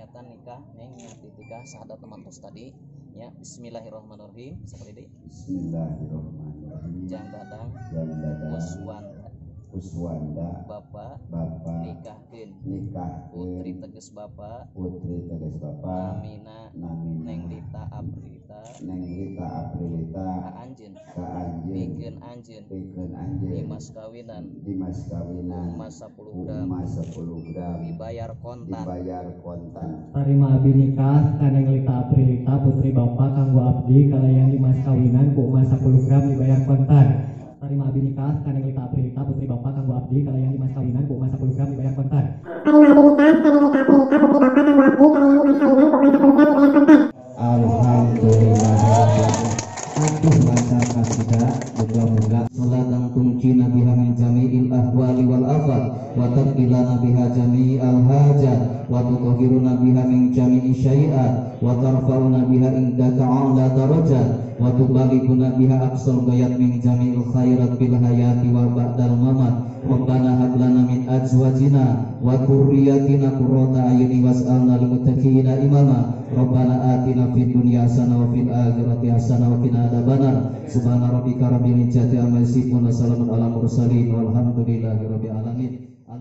niatan nikah neng niat nikah sahadat teman tos tadi ya. Bismillahirrahmanirrahim. Seperti ini. Bismillahirrahmanirrahim. Jang dadang Uswanda Bapak nikahkeun putri teges Bapak Namina Neng Lita Aprilita ka anjeun pikeun anjeun di mas kawinan emas 10 gram dibayar kontan. Tarima abdi nikah ka Neng Lita Aprilita putri Bapak kanggo abdi kalayan di mas kawinan ku emas 10 gram dibayar kontan. Tarima abdi nikah ka Neng Lita Aprilita putri Bapak kanggo abdi kalayan di mas kawinan ku emas 10 gram dibayar kontan. Tarima abdi nikah ka Neng Lita Aprilita putri Bapak kanggo abdi kalayan di mas kawinan ku emas 10 gram dibayar kontan. Alhamdulillah. Aduh masa kasida moga-moga salatan tuncina biha min jami'il ahwali wal afat wa taqilana biha jami'al hajat wa tutahhiruna biha min jami'i syai'at wa tarfa'una biha indaka 'ala darajat wa tubalighuna biha aqsal ghayat min jami'il khairat bil hayati wa ba'dal mamat. Rabbana hab lana min azwajina wa dhurriyyatina qurrata a'yunin was'alna lil muttaqina imama. Rabbana atina fid dunya hasanah wa fil akhirati hasanah wa qina adzabannar. Subhana rabbika rabbil izzati amma yasifun wa salamun alal mursalin walhamdulillahi rabbil alamin.